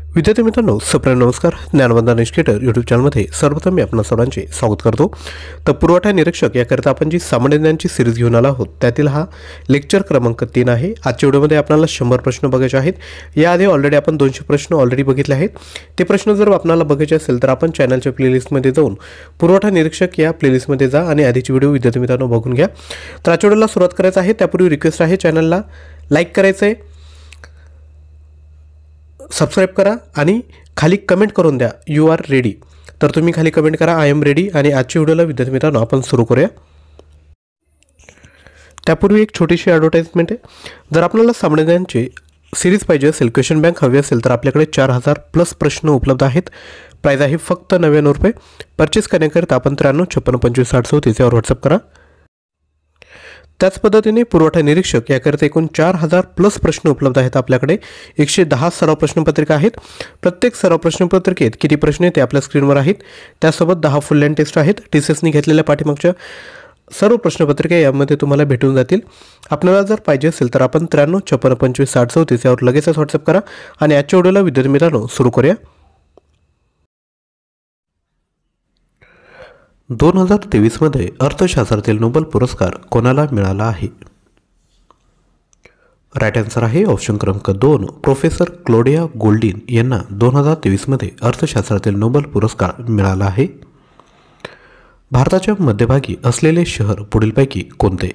विद्यार्थी मित्रांनो, सप्रेम नमस्कार. ज्ञानवंदना एज्युकेटर यूट्यूब चॅनलमध्ये सर्वप्रथम मी आपणा सर्वांचे स्वागत करतो. तर पुरवठा निरीक्षक याकरिता आपण जी सामान्य ज्ञानची सिरीज घेऊन आलो आहोत त्यातील हा लेक्चर क्रमांक 3 आहे. आजच्या व्हिडिओमध्ये आपल्याला 100 प्रश्न बघायचे आहेत. याआधी ऑलरेडी आपण 200 प्रश्न ऑलरेडी बघितले आहेत. ते प्रश्न जर आपल्याला बघायचे असेल तर आपण चॅनलच्या प्लेलिस्टमध्ये जाऊन पुरवठा निरीक्षक या प्लेलिस्टमध्ये जा आणि आधीची व्हिडिओ विद्यार्थी मित्रांनो बघून घ्या. तर आजच्या व्हिडिओला सुरुवात करायचं आहे त्यापूर्वी रिक्वेस्ट आहे, चॅनलला लाईक करायचं आहे, सबस्क्राइब करा आणि खाली कमेंट करून द्या यू आर रेडी. तर तुम्ही खाली कमेंट करा आय एम रेडी. आणि आजच्या व्हिडिओला विद्यार्थी मित्रांनो आपण सुरू करूया. त्यापूर्वी एक छोटीशी ॲडव्हर्टाइजमेंट आहे. जर आपल्याला सामान्य ज्ञानची सिरीज पाहिजे असेल, क्वेश्चन बँक हवी असेल तर आपल्याकडे 4000 प्लस प्रश्न उपलब्ध आहेत. प्राईज आहे फक्त 99 रुपये. परचेस करण्याकरिता आपण 93 56 25 60 34 यावर व्हॉट्सअप करा. त्याच पद्धतीने पुरवठा निरीक्षक याकरिता एकूण 4000 प्लस प्रश्न उपलब्ध आहेत. आपल्याकडे 110 सराव प्रश्नपत्रिका आहेत. प्रत्येक सराव प्रश्नपत्रिकेत किती प्रश्न आहेत ते आपल्या स्क्रीनवर आहेत. त्यासोबत 10 फुल लेंथ टेस्ट आहेत. TCSनी घेतलेल्या पाठीमागच्या सर्व प्रश्नपत्रिका यामध्ये तुम्हाला भेटून जातील. आपल्याला जर पाहिजे असेल तर आपण 93 56 25 60 34 यावर लगेचच व्हॉट्सअप करा. आणि आजच्या व्हिडिओला विद्यार्थी मित्रांनो सुरू करूया. 2023 मध्ये अर्थशास्त्रातील नोबेल पुरस्कार कोणाला मिळाला आहे? राईट आन्सर आहे ऑप्शन क्रमांक 2 प्रोफेसर क्लोडिया गोल्डिन यांना 2023 मध्ये अर्थशास्त्रातील नोबेल पुरस्कार मिळाला आहे. भारताच्या मध्यभागी असलेले शहर पुढीलपैकी कोणते?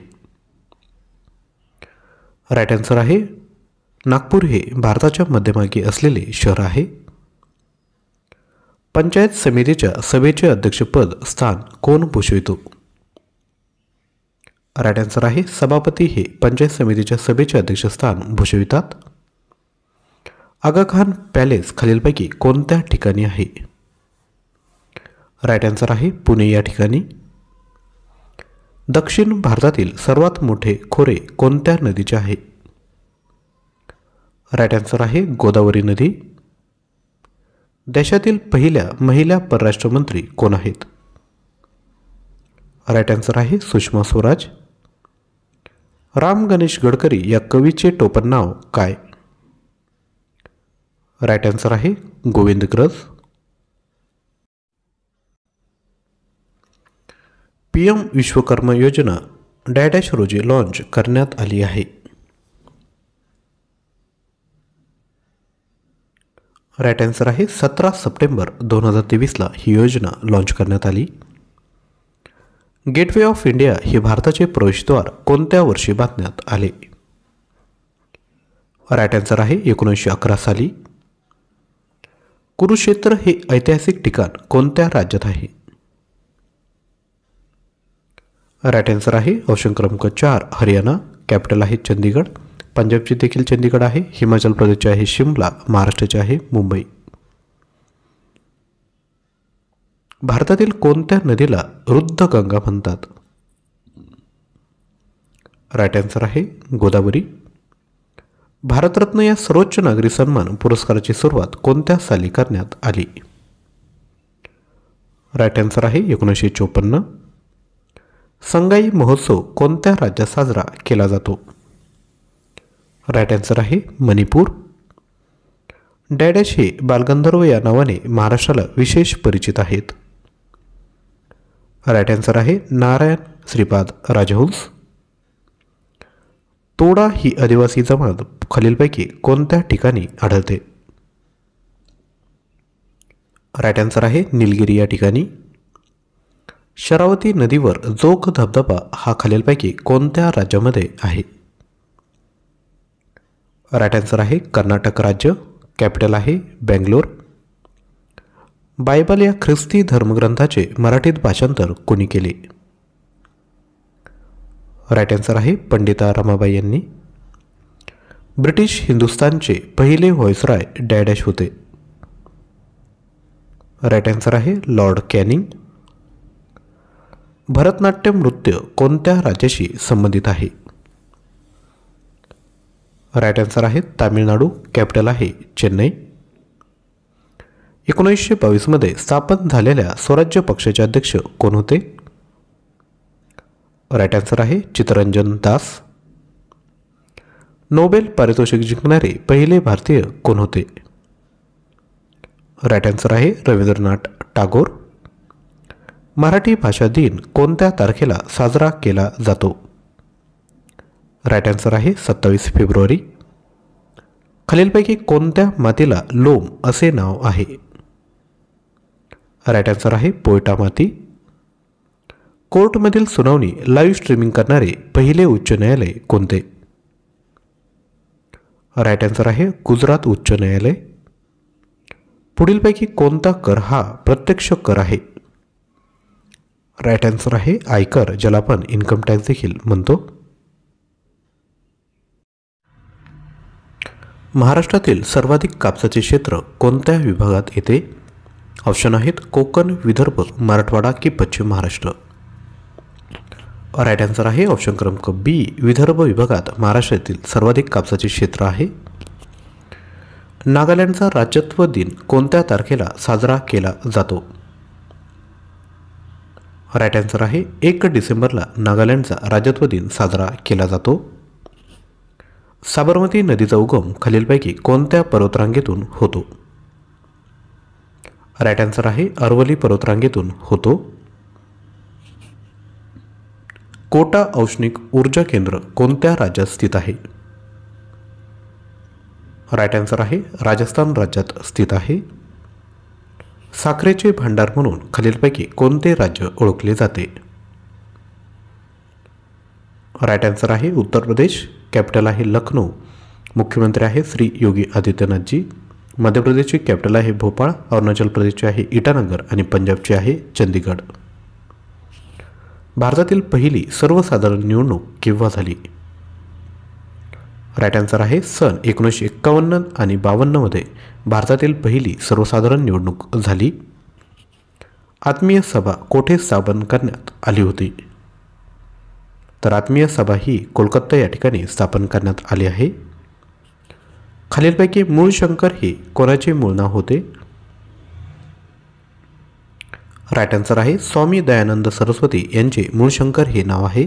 राईट आन्सर आहे नागपूर हे भारताच्या मध्यभागी असलेले शहर आहे. पंचायत समितीच्या सभेचे अध्यक्षपद स्थान कोण भूषवितो? राईट आन्सर आहे सभापती हे पंचायत समितीच्या सभेचे अध्यक्षस्थान भूषवितात. आगा खान पॅलेस खालीलपैकी कोणत्या ठिकाणी आहे? राईट आन्सर आहे पुणे या ठिकाणी. दक्षिण भारतातील सर्वात मोठे खोरे कोणत्या नदीचे आहे? राईट आन्सर आहे गोदावरी नदी. देशातील पहिल्या महिला परराष्ट्र मंत्री कोण आहेत? राईट आन्सर आहे सुषमा स्वराज. राम गणेश गडकरी या कवीचे टोपण नाव काय? राईट आन्सर आहे गोविंदग्रज. PM विश्वकर्मा योजना डॅश रोजी लॉन्च करण्यात आली आहे. राईट आन्सर आहे 17 सप्टेंबर 2023 ही योजना लॉन्च करण्यात आली. गेटवे ऑफ इंडिया हे भारताचे प्रवेशद्वार कोणत्या वर्षी बांधण्यात आले? राईट आन्सर आहे 1911 साली. कुरुक्षेत्र हे ऐतिहासिक ठिकाण कोणत्या राज्यात आहे? राईट आन्सर आहे ऑप्शन क्रमांक 4 हरियाणा. कॅपिटल आहे चंदीगड. पंजाबची देखील चंदीगड आहे. हिमाचल प्रदेशचे आहे शिमला. महाराष्ट्राचे आहे मुंबई. भारतातील कोणत्या नदीला रुद्रगंगा म्हणतात? राईट आन्सर आहे गोदावरी. भारतरत्न या सर्वोच्च नागरी सन्मान पुरस्काराची सुरुवात कोणत्या साली करण्यात आली? राईट आन्सर आहे 1954. संगाई महोत्सव कोणत्या राज्यात साजरा केला जातो? राईट आन्सर आहे मणिपूर. डॅडॅश हे बालगंधर्व या नावाने महाराष्ट्राला विशेष परिचित आहेत. राईट आन्सर आहे नारायण श्रीपाद राजहंस. तोडा ही आदिवासी जमात खालीलपैकी कोणत्या ठिकाणी आढळते? राईट आन्सर आहे निलगिरी या ठिकाणी. शरावती नदीवर जोग धबधबा हा खालीलपैकी कोणत्या राज्यामध्ये आहे? राईट आन्सर आहे कर्नाटक राज्य. कॅपिटल आहे बेंगलोर. बायबल या ख्रिस्ती धर्मग्रंथाचे मराठीत भाषांतर कोणी केले? राईट आन्सर आहे पंडिता रमाबाई यांनी. ब्रिटिश हिंदुस्थानचे पहिले व्हॉइसरॉय डॅश होते? राईट आन्सर आहे लॉर्ड कॅनिंग. भरतनाट्यम नृत्य कोणत्या राज्याशी संबंधित आहे? राईट आन्सर आहे तामिळनाडू. कॅपिटल आहे चेन्नई. 1922 मध्ये स्थापन झालेल्या स्वराज्य पक्षाचे अध्यक्ष कोण होते? राईट आन्सर आहे चित्तरंजन दास. नोबेल पारितोषिक जिंकणारे पहिले भारतीय कोण होते? राईट आन्सर आहे रवींद्रनाथ टागोर. मराठी भाषा दिन कोणत्या तारखेला साजरा केला जातो? राईट आन्सर आहे 27 फेब्रुवारी. खालीलपैकी कोणत्या मातीला लोम असे नाव आहे? राईट आन्सर आहे पोयटा माती. कोर्टमधील सुनावणी लाईव्ह स्ट्रीमिंग करणारे पहिले उच्च न्यायालय कोणते? राईट आन्सर आहे गुजरात उच्च न्यायालय. पुढीलपैकी कोणता कर हा प्रत्यक्ष कर आहे? राईट आन्सर आहे आयकर, ज्याला आपण इन्कम टॅक्स देखील म्हणतो. महाराष्ट्रातील सर्वाधिक कापसाचे क्षेत्र कोणत्या विभागात येते? ऑप्शन आहेत कोकण, विदर्भ, मराठवाडा की पश्चिम महाराष्ट्र. राईट आन्सर आहे ऑप्शन क्रमांक बी, विदर्भ विभागात महाराष्ट्रातील सर्वाधिक कापसाचे क्षेत्र आहे. नागालँडचा राज्यत्व दिन कोणत्या तारखेला साजरा केला जातो? राईट आन्सर आहे 1 डिसेंबरला नागालँडचा राज्यत्व दिन साजरा केला जातो. साबरमती नदीचा उगम खालीलपैकी कोणत्या पर्वतरांगेतून होतो? राईट आन्सर आहे अरवली पर्वतरांगेतून होतो. कोटा औष्णिक ऊर्जा केंद्र कोणत्या राज्यात स्थित आहे? राईट आन्सर आहे राजस्थान राज्यात स्थित आहे. साखरेचे भांडार म्हणून खालीलपैकी कोणते राज्य ओळखले जाते? राईट आन्सर आहे उत्तर प्रदेश. कॅपिटल आहे लखनौ. मुख्यमंत्री आहे श्री योगी आदित्यनाथजी. मध्य प्रदेशची कॅपिटल आहे भोपाळ. अरुणाचल प्रदेशची आहे इटानगर आणि पंजाबची आहे चंदीगड. भारतातील पहिली सर्वसाधारण निवडणूक केव्हा झाली? राईट आन्सर आहे सन 1951 आणि 52मध्ये भारतातील पहिली सर्वसाधारण निवडणूक झाली. आत्मीय सभा कोठे स्थापन करण्यात आली होती? तर आत्मीय सभा ही कोलकाता या ठिकाणी स्थापन करण्यात आली आहे. खालीलपैकी मूळशंकर हे कोणाचे मूळ नाव होते? राईट आन्सर आहे स्वामी दयानंद सरस्वती यांचे मूळशंकर हे नाव आहे.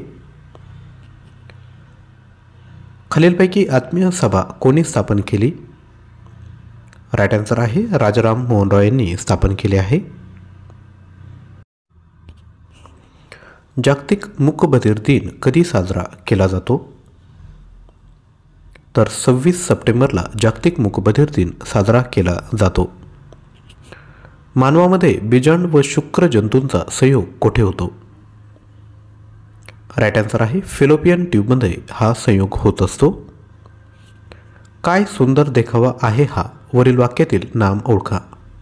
खालीलपैकी आत्मीय सभा कोणी स्थापन केली? राईट आन्सर आहे राजाराम मोहन रॉय यांनी स्थापन केले आहे. जागतिक मूकबधिर दिन कधी साजरा केला जातो? तर 26 सप्टेंबरला जागतिक मूकबधिर दिन साजरा केला जातो. मानवामध्ये बीजांड व शुक्र जंतूंचा संयोग कोठे होतो? राईट आन्सर आहे फेलोपियन ट्यूबमध्ये हा संयोग होत असतो. काय सुंदर देखावा आहे हा वरील वाक्यातील नाम ओळखा.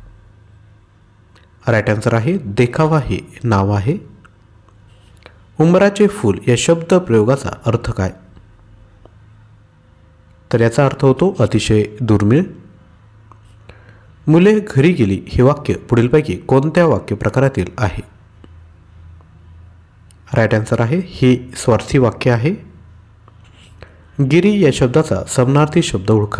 राईट आन्सर आहे देखावा हे नाव आहे. उंबराचे फूल या शब्द प्रयोगाचा अर्थ काय? तर याचा अर्थ होतो अतिशय दुर्मिळ. मुले घरी गेली हे वाक्य पुढीलपैकी कोणत्या वाक्य प्रकारातील आहे? राईट आन्सर आहे हे स्वार्थी वाक्य आहे. गिरी या शब्दाचा समानार्थी शब्द ओळखा.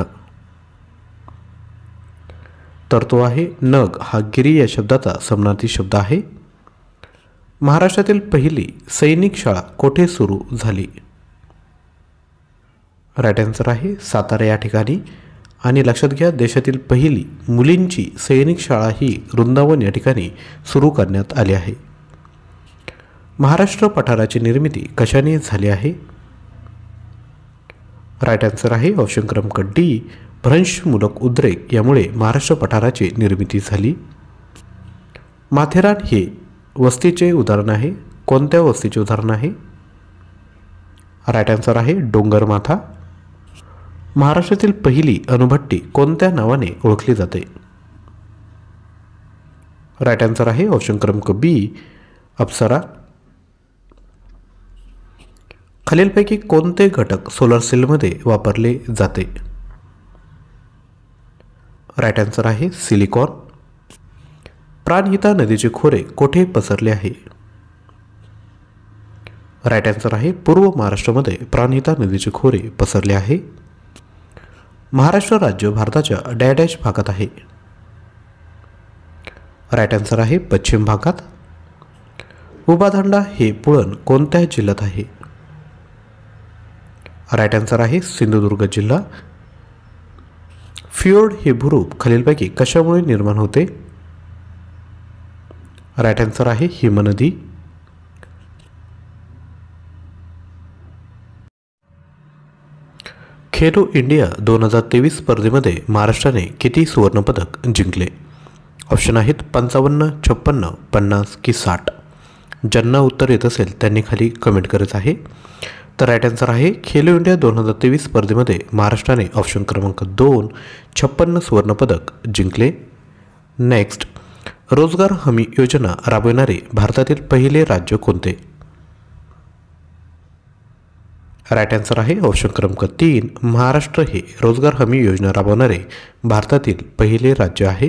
तर तो आहे नग. हा गिरी या शब्दाचा समानार्थी शब्द आहे. महाराष्ट्रातील पहिली सैनिक शाळा कोठे सुरू झाली? राईट आन्सर आहे सातारा या ठिकाणी. आणि लक्षात घ्या देशातील पहिली मुलींची सैनिक शाळा ही वृंदावन या ठिकाणी सुरू करण्यात आली आहे. महाराष्ट्र पठाराची निर्मिती कशाने झाली आहे? राईट आन्सर आहे ऑप्शन क्रमांक डी, भ्रंशमूलक उद्रेक यामुळे महाराष्ट्र पठाराची निर्मिती झाली. माथेरान हे वस्तीचे उदाहरण आहे. कोणत्या वस्तीचे उदाहरण आहे? राईट आन्सर आहे डोंगरमाथा. महाराष्ट्रातील पहिली अणुभट्टी कोणत्या नावाने ओळखली जाते? राईट आन्सर आहे ऑप्शन क्रमांक बी, अप्सरा. खालीलपैकी कोणते घटक सोलर सेलमध्ये वापरले जाते? राईट आन्सर आहे सिलिकॉन. प्राणहिता नदीचे खोरे कोठे पसरले आहे? राईट आन्सर आहे पूर्व महाराष्ट्रामध्ये प्राणहिता नदीचे खोरे पसरले आहे. महाराष्ट्र राज्य भारताच्या डॅश भागात आहे? राईट आन्सर आहे पश्चिम भागात. उभादांडा हे पुळण कोणत्या जिल्ह्यात आहे? राईट आन्सर आहे सिंधुदुर्ग जिल्हा. फ्योर्ड हे भूरूप खालीलपैकी कशामुळे निर्माण होते? राईट आन्सर आहे हिमनदी. खेलो इंडिया 2023 स्पर्धेमध्ये महाराष्ट्राने किती सुवर्णपदक जिंकले? ऑप्शन आहेत 55, 56, 50 की 60. ज्यांना उत्तर येत असेल त्यांनी खाली कमेंट करायचं आहे. तर राईट आन्सर आहे खेलो इंडिया 2023 स्पर्धेमध्ये महाराष्ट्राने ऑप्शन क्रमांक 2 56 सुवर्णपदक जिंकले. नेक्स्ट, रोजगार हमी योजना राबविणारे भारतातील पहिले राज्य कोणते? राईट आन्सर आहे ऑप्शन क्रमांक 3 महाराष्ट्र हे रोजगार हमी योजना राबवणारे भारतातील पहिले राज्य आहे.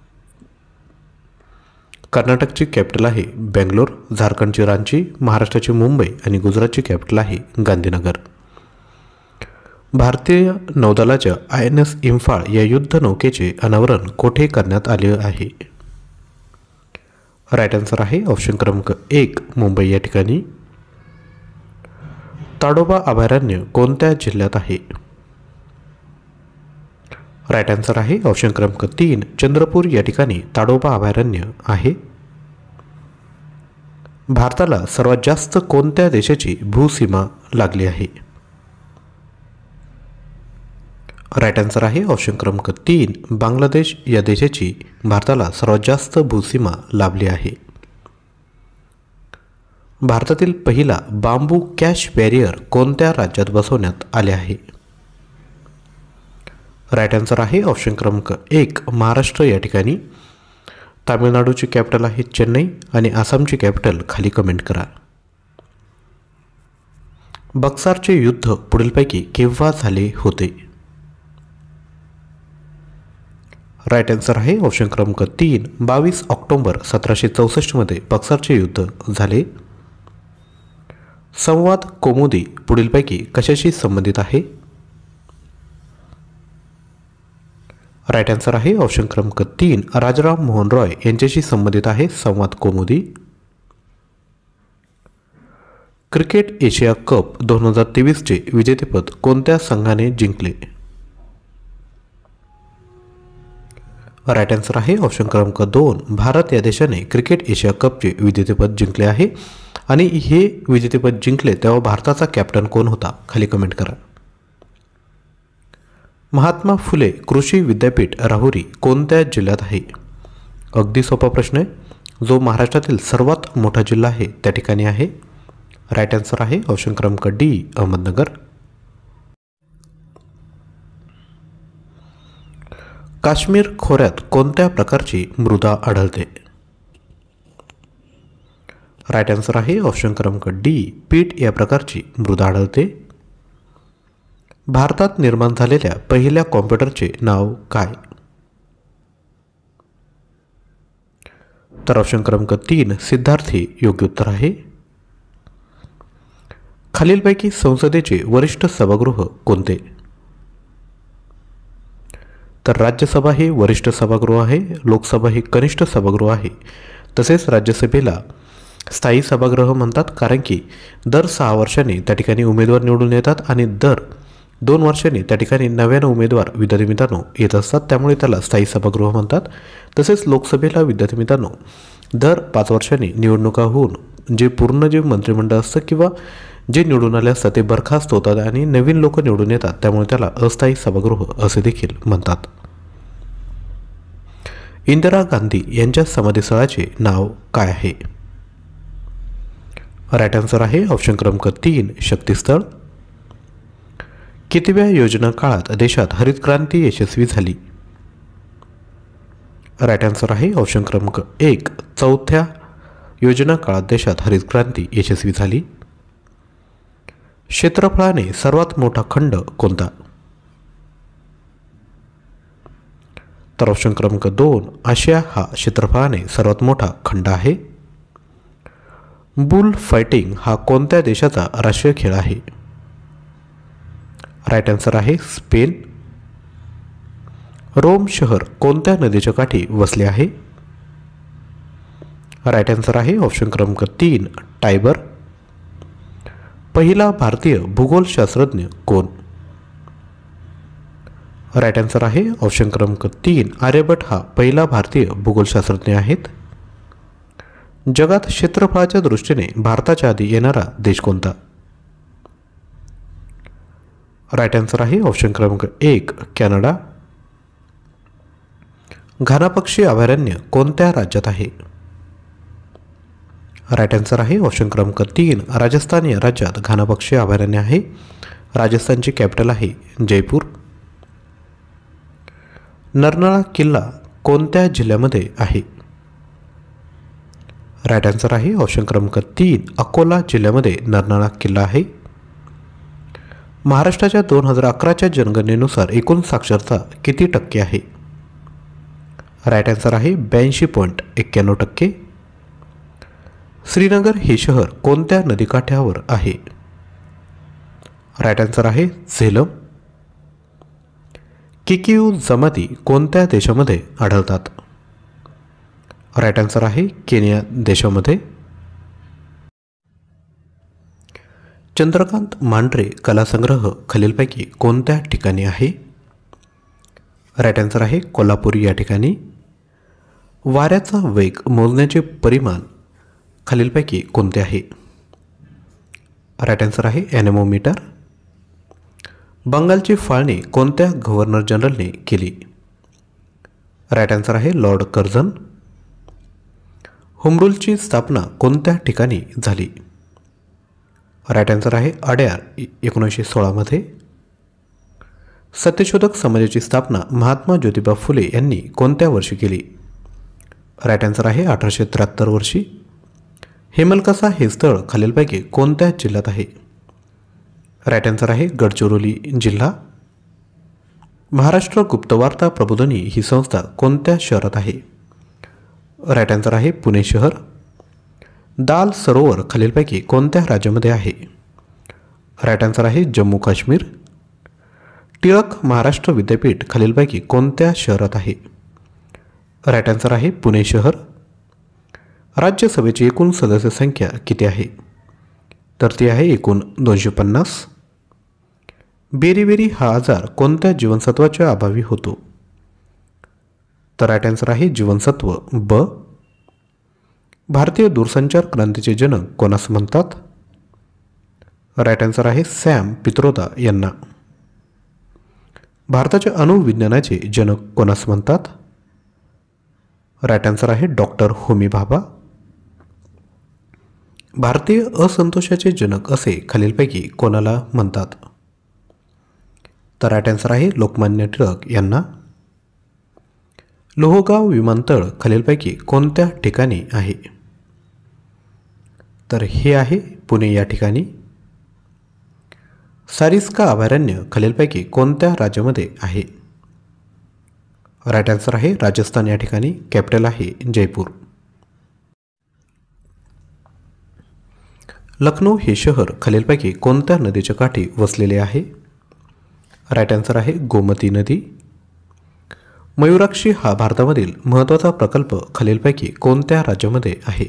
कर्नाटकची कॅपिटल आहे बेंगलोर, झारखंडची रांची, महाराष्ट्राची मुंबई आणि गुजरातची कॅपिटल आहे गांधीनगर. भारतीय नौदलाच्या INS इम्फाळ या युद्धनौकेचे अनावरण कोठे करण्यात आले आहे? राईट आन्सर आहे ऑप्शन क्रमांक 1 मुंबई या ठिकाणी. ताडोबा अभयारण्य कोणत्या जिल्ह्यात आहे? राईट आन्सर आहे ऑप्शन क्रमांक 3 चंद्रपूर या ठिकाणी ताडोबा अभयारण्य आहे. भारताला सर्वात जास्त कोणत्या देशाची भूसीमा लागली आहे? राईट आन्सर आहे ऑप्शन क्रमांक 3 बांगलादेश या देशाची भारताला सर्वात जास्त भूसीमा लाभली आहे. भारतातील पहिला बांबू कॅश बॅरियर कोणत्या राज्यात बसवण्यात आले आहे? राईट आन्सर आहे ऑप्शन क्रमांक 1 महाराष्ट्र या ठिकाणी. तामिळनाडूची कॅपिटल आहे चेन्नई आणि आसामची कॅपिटल खाली कमेंट करा. बक्सारचे युद्ध पुढीलपैकी केव्हा झाले होते? राईट आन्सर आहे ऑप्शन क्रमांक 3 22 ऑक्टोबर 1764 मध्ये बक्सारचे युद्ध झाले. संवाद कौमुदी पुढीलपैकी कशाशी संबंधित आहे? राईट आन्सर आहे ऑप्शन क्रमांक 3 राजाराम मोहन रॉय यांच्याशी संबंधित आहे संवाद कौमुदी. क्रिकेट एशिया कप 2023 चे विजेतेपद कोणत्या संघाने जिंकले? राईट आन्सर आहे ऑप्शन क्रमांक 2 भारत या देशाने क्रिकेट एशिया कपचे विजेतेपद जिंकले आहे. आणि हे विजेतेपद जिंकले तेव्हा भारताचा कॅप्टन कोण होता? खाली कमेंट करा. महात्मा फुले कृषी विद्यापीठ राहुरी कोणत्या जिल्ह्यात आहे? अगदी सोपा प्रश्न आहे. जो महाराष्ट्रातील सर्वात मोठा जिल्हा आहे त्या ठिकाणी आहे. राईट आन्सर आहे ऑप्शन क्रमांक D अहमदनगर. काश्मीर खोऱ्यात कोणत्या प्रकारची मृदा आढळते? राईट आन्सर आहे ऑप्शन क्रमांक D पीठ या प्रकारची मृदा आढळते. भारतात निर्माण झालेल्या पहिल्या कॉम्प्युटरचे नाव काय? तर ऑप्शन क्रमांक 3 सिद्धार्थी योग्य उत्तर आहे. खालीलपैकी संसदेचे वरिष्ठ सभागृह कोणते? तर राज्यसभा हे वरिष्ठ सभागृह आहे, लोकसभा हे कनिष्ठ सभागृह आहे. तसेच राज्यसभेला स्थायी सभागृह म्हणतात, कारण की दर 6 वर्षांनी त्या ठिकाणी उमेदवार निवडून येतात आणि दर 2 वर्षांनी त्या ठिकाणी नव्यानं उमेदवार विद्यार्थी मित्रांनो येत असतात, त्यामुळे त्याला स्थायी सभागृह म्हणतात. तसेच लोकसभेला विद्यार्थी मित्रांनो दर 5 वर्षांनी निवडणुका होऊन जे मंत्रिमंडळ असतं किंवा जे निवडून आले असतात ते बरखास्त होतात आणि नवीन लोक निवडून येतात, त्यामुळे त्याला अस्थायी सभागृह असे देखील म्हणतात. इंदिरा गांधी यांच्या समाधीस्थळाचे नाव काय आहे? राईट आन्सर आहे ऑप्शन क्रमांक 3 शक्तीस्थळ. कितव्या योजना काळात देशात हरित क्रांती यशस्वी झाली? राईट आन्सर आहे ऑप्शन क्रमांक 1 चौथ्या योजना काळात देशात हरित क्रांती यशस्वी झाली. क्षेत्रफळाने सर्वात मोठा खंड कोणता? तर ऑप्शन क्रमांक 2 आशिया हा क्षेत्रफळाने सर्वात मोठा खंड आहे. बुल फायटिंग हा कोणत्या देशाचा राष्ट्रीय खेळ आहे? राईट आन्सर आहे स्पेन. रोम शहर कोणत्या नदीच्या काठी वसले आहे? राईट आन्सर आहे ऑप्शन क्रमांक 3 टायबर. पहिला भारतीय भूगोलशास्त्रज्ञ कोण? राईट आन्सर आहे ऑप्शन क्रमांक 3 आर्यभट्ट हा पहिला भारतीय भूगोलशास्त्रज्ञ आहेत. जगात क्षेत्रफळाच्या दृष्टीने भारताच्या आधी येणारा देश कोणता? राईट आन्सर आहे ऑप्शन क्रमांक 1 कॅनडा. घाना पक्षी अभयारण्य कोणत्या राज्यात आहे? राईट आन्सर आहे ऑप्शन क्रमांक 3 राजस्थान या राज्यात घाना पक्षी अभयारण्य आहे. राजस्थानची कॅपिटल आहे जयपूर. नरनाळा किल्ला कोणत्या जिल्ह्यामध्ये आहे? राईट आन्सर आहे ऑप्शन क्रमांक 3 अकोला जिल्ह्यामध्ये नरनाळा किल्ला आहे. महाराष्ट्राच्या 2011च्या जनगणनेनुसार एकूण साक्षरता किती टक्के आहे? राईट आन्सर आहे 82.91%. श्रीनगर हे शहर कोणत्या नदीकाठ्यावर आहे? राईट आन्सर आहे झेलम. किकियू जमाती कोणत्या देशामध्ये आढळतात? राईट आन्सर आहे केनिया देशामध्ये. चंद्रकांत मांढरे कलासंग्रह खालीलपैकी कोणत्या ठिकाणी आहे? राईट आन्सर आहे कोल्हापूर या ठिकाणी. वाऱ्याचा वेग मोजण्याचे परिमाण खालीलपैकी कोणते आहे? राईट आन्सर आहे ॲनेमोमीटर. बंगालची फाळणी कोणत्या गव्हर्नर जनरलने केली? राईट आन्सर आहे लॉर्ड कर्झन. होमरूलची स्थापना कोणत्या ठिकाणी झाली? राईट आन्सर आहे अड्यार 1916 सत्यशोधक समाजाची स्थापना महात्मा ज्योतिबा फुले यांनी कोणत्या वर्षी केली? राईट आन्सर आहे 1873 वर्षी. हेमलकसा हे स्थळ खालीलपैकी कोणत्या जिल्ह्यात आहे? राईट आन्सर आहे गडचिरोली जिल्हा. महाराष्ट्र गुप्तवार्ता प्रबोधिनी ही संस्था कोणत्या शहरात आहे? राईट आन्सर आहे पुणे शहर. दाल सरोवर खालीलपैकी कोणत्या राज्यामध्ये आहे? राईट आन्सर आहे जम्मू काश्मीर. टिळक महाराष्ट्र विद्यापीठ खालीलपैकी कोणत्या शहरात आहे? राईट आन्सर आहे पुणे शहर. राज्यसभेची एकूण सदस्य संख्या किती आहे? तर ती आहे एकूण 250. बेरीबेरी हा आजार कोणत्या जीवनसत्वाच्या अभावी होतो? तर राईट आन्सर आहे जीवनसत्व ब. भारतीय दूरसंचार क्रांतीचे जनक कोणास म्हणतात? राईट आन्सर आहे सॅम पित्रोदा यांना. भारताच्या अणुविज्ञानाचे जनक कोणास म्हणतात? राईट आन्सर आहे डॉक्टर होमी भाभा. भारतीय असंतोषाचे जनक असे खालीलपैकी कोणाला म्हणतात? तर राईट आन्सर आहे लोकमान्य टिळक यांना. लोहगाव विमानतळ खालीलपैकी कोणत्या ठिकाणी आहे? तर हे आहे पुणे या ठिकाणी. सारिस्का अभयारण्य खालीलपैकी कोणत्या राज्यामध्ये आहे? राईट आन्सर आहे राजस्थान या ठिकाणी. कॅपिटल आहे जयपूर. लखनौ हे शहर खालीलपैकी कोणत्या नदीच्या काठी वसलेले आहे? राईट आन्सर आहे गोमती नदी. मयूराक्षी हा भारतामधील महत्त्वाचा प्रकल्प खालीलपैकी कोणत्या राज्यामध्ये आहे?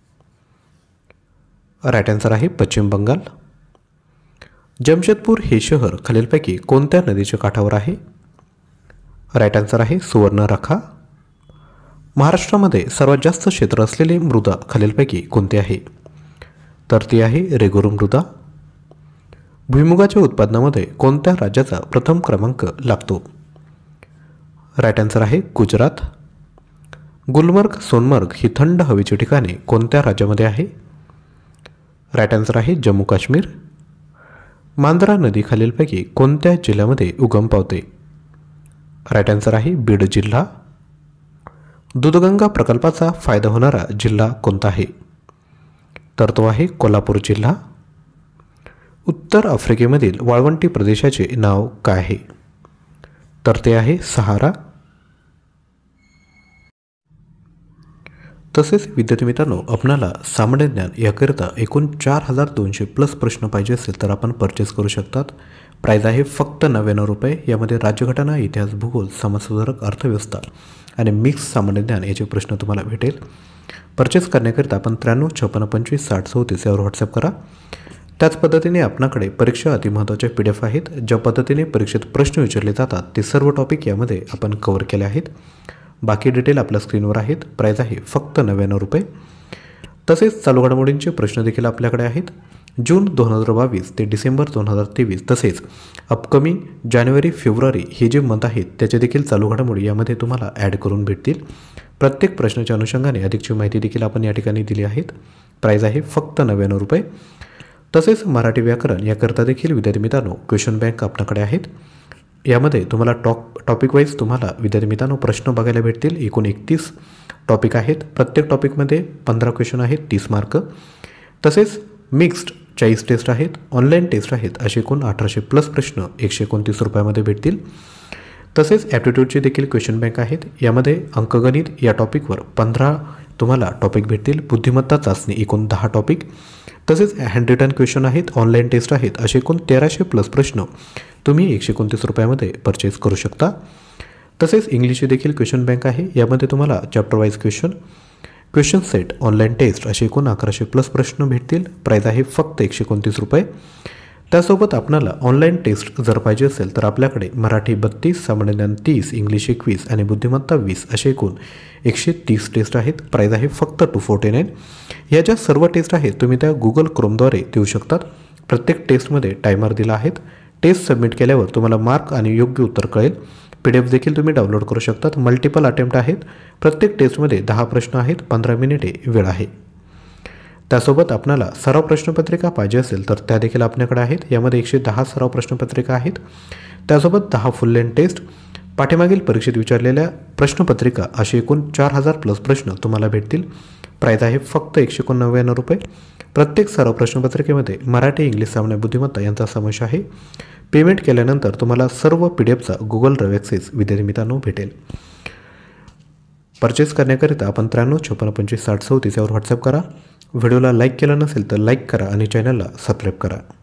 राईट आन्सर आहे पश्चिम बंगाल. जमशेदपूर हे शहर खालीलपैकी कोणत्या नदीच्या काठावर आहे? राईट आन्सर आहे सुवर्णरेखा. महाराष्ट्रामध्ये सर्वात जास्त क्षेत्र असलेली मृदा खालीलपैकी कोणती आहे? तर ती आहे रेगुरू मृदा. भुईमुगाच्या उत्पादनामध्ये कोणत्या राज्याचा प्रथम क्रमांक लागतो? राईट आन्सर आहे गुजरात. गुलमर्ग सोनमर्ग ही थंड हवेची ठिकाणे कोणत्या राज्यामध्ये आहे? राईट आन्सर आहे जम्मू काश्मीर. मांजरा नदी खालीलपैकी कोणत्या जिल्ह्यामध्ये उगम पावते? राईट आन्सर आहे बीड जिल्हा. दूधगंगा प्रकल्पाचा फायदा होणारा जिल्हा कोणता आहे? तर तो आहे कोल्हापूर जिल्हा. उत्तर आफ्रिकेमधील वाळवंटी प्रदेशाचे नाव काय आहे? तर ते आहे सहारा. तसेच विद्यार्थी मित्रांनो, आपणाला सामान्य ज्ञान याकरिता एकूण 4200 प्लस प्रश्न पाहिजे असेल तर आपण परचेस करू शकतात. प्राईज आहे फक्त 99 रुपये. यामध्ये राज्यघटना, इतिहास, भूगोल, समाजसुधारक, अर्थव्यवस्था आणि मिक्स सामान्य ज्ञान याचे प्रश्न तुम्हाला भेटेल. परचेस करण्याकरिता आपण 93 56 25 60 34 यावर व्हॉट्सअप करा त्याच पद्धतीने आपणाकडे परीक्षा अतिमहत्त्वाच्या PDF आहेत. ज्या पद्धतीने परीक्षेत प्रश्न विचारले जातात ते सर्व टॉपिक यामध्ये आपण कव्हर केले आहेत. बाकी डिटेल आपल्या स्क्रीनवर आहेत. प्राईज आहे फक्त 99 रुपये. तसेच चालू घडामोडींचे प्रश्न देखील आपल्याकडे आहेत. जून 2022 ते डिसेंबर 2023 तसेच अपकमिंग जानेवारी फेब्रुवारी हे जे मंथ आहेत त्याचे देखील चालू घडामोडी यामध्ये तुम्हाला ॲड करून भेटतील. प्रत्येक प्रश्नाच्या अनुषंगाने अधिकची माहिती देखील आपण या ठिकाणी दिली आहेत. प्राईज आहे फक्त 99 रुपये. तसेच मराठी व्याकरण याकरता देखील विद्यार्थी मित्रांनो क्वेश्चन बँक आपल्याकडे आहेत. यामध्ये तुम्हाला टॉपिक वाईज तुम्हाला विद्यार्थी मित्रांनो प्रश्न बघायला भेटतील. एकूण 31 टॉपिक आहेत. प्रत्येक टॉपिकमध्ये 15 क्वेश्चन आहेत, 30 मार्क. तसेच मिक्स्ड 40 टेस्ट आहेत, ऑनलाईन टेस्ट आहेत. असे एकूण 1800+ प्रश्न 129 रुपयामध्ये भेटतील. तसेच ॲप्टिट्यूडचे देखील क्वेश्चन बँक आहेत. यामध्ये अंकगणित या टॉपिकवर 15 तुम्हाला टॉपिक भेटतील. बुद्धिमत्ता चाचणी एकूण 10 टॉपिक. तसेच हँड रिटन क्वेश्चन आहेत, ऑनलाईन टेस्ट आहेत. असे एकूण 1300+ प्रश्न तुम्ही 129 रुपयामध्ये परचेस करू शकता. तसेच इंग्लिशचे देखील क्वेश्चन बँक आहे. यामध्ये तुम्हाला chapter wise question set, online test असे एकूण 1100+ प्रश्न भेटतील. प्राईज आहे फक्त 129 रुपये. त्यासोबत आपल्याला ऑनलाईन टेस्ट जर पाहिजे असेल तर आपल्याकडे मराठी 32, सामान्य ज्ञान 30, इंग्लिश 21 आणि बुद्धिमत्ता 20 असे एकूण 130 टेस्ट आहेत. प्राईज आहे फक्त 249. या ज्या सर्व टेस्ट आहेत तुम्ही त्या गुगल क्रोमद्वारे देऊ शकतात. प्रत्येक टेस्टमध्ये टायमर दिला आहे. टेस्ट सबमिट केल्यावर तुम्हाला मार्क आणि योग्य उत्तर कळेल. PDF देखील तुम्ही डाउनलोड करू शकतात. मल्टिपल अटेम्प्ट आहेत. प्रत्येक टेस्टमध्ये 10 प्रश्न आहेत, 15 मिनिटे वेळ आहे. त्यासोबत आपल्याला सराव प्रश्नपत्रिका पाहिजे असेल तर त्या देखील आपल्याकडे आहेत. यामध्ये 110 सराव प्रश्नपत्रिका आहेत. त्यासोबत 10 फुल लेंथ टेस्ट, पाठीमागील परीक्षेत विचारलेल्या प्रश्नपत्रिका असे एकूण 4000+ प्रश्न तुम्हाला भेटतील. प्राईज आहे फक्त 199 रुपये. प्रत्येक सराव प्रश्नपत्रिकेमध्ये मराठी, इंग्लिश, सामान्य, बुद्धिमत्ता यांचा समावेश आहे. पेमेंट केल्यानंतर तुम्हाला सर्व PDFचा गुगल ड्राईव्ह ॲक्सेस विद्यार्थी मित्रांनो भेटेल. परचेस करण्याकरिता आपण 93 56 25 60 34 यावर व्हॉट्सअप करा. व्हिडिओला लाईक केला नसेल तर लाईक करा आणि चॅनलला सबस्क्राईब करा.